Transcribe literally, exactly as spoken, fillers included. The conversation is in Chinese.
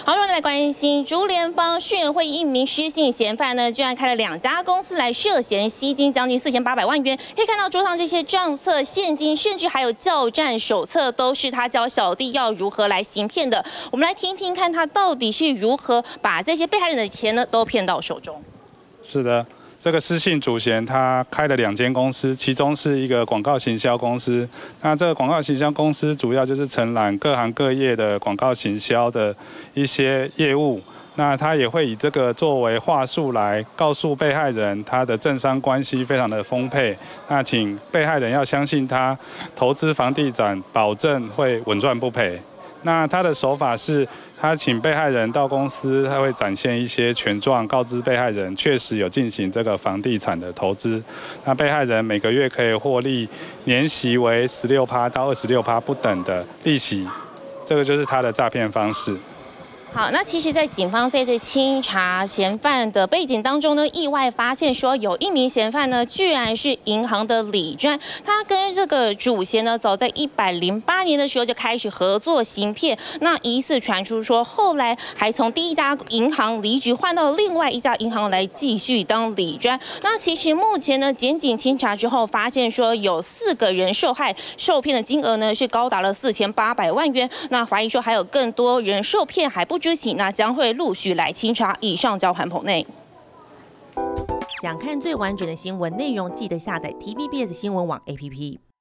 好，我们来关心竹联帮训会一名失信嫌犯呢，居然开了两家公司来涉嫌吸金将近四千八百万元。可以看到桌上这些账册、现金，甚至还有教战手册，都是他教小弟要如何来行骗的。我们来听听看他到底是如何把这些被害人的钱呢都骗到手中。 是的。 这个失信主嫌他开了两间公司，其中是一个广告行销公司。那这个广告行销公司主要就是承揽各行各业的广告行销的一些业务。那他也会以这个作为话术来告诉被害人，他的政商关系非常的丰沛。那请被害人要相信他投资房地产，保证会稳赚不赔。那他的手法是。 他请被害人到公司，他会展现一些权状，告知被害人确实有进行这个房地产的投资。那被害人每个月可以获利年息为十六趴到二十六趴不等的利息，这个就是他的诈骗方式。 好，那其实，在警方在这清查嫌犯的背景当中呢，意外发现说有一名嫌犯呢，居然是银行的理专，他跟这个主嫌呢，早在一百零八年的时候就开始合作行骗。那疑似传出说，后来还从第一家银行离职，换到另外一家银行来继续当理专。那其实目前呢，检警清查之后发现说，有四个人受害，受骗的金额呢是高达了四千八百万元。那怀疑说还有更多人受骗还不知情，那将会陆续来清查。以上交还棚内。想看最完整的新闻内容，记得下载 T V B S 新闻网 A P P。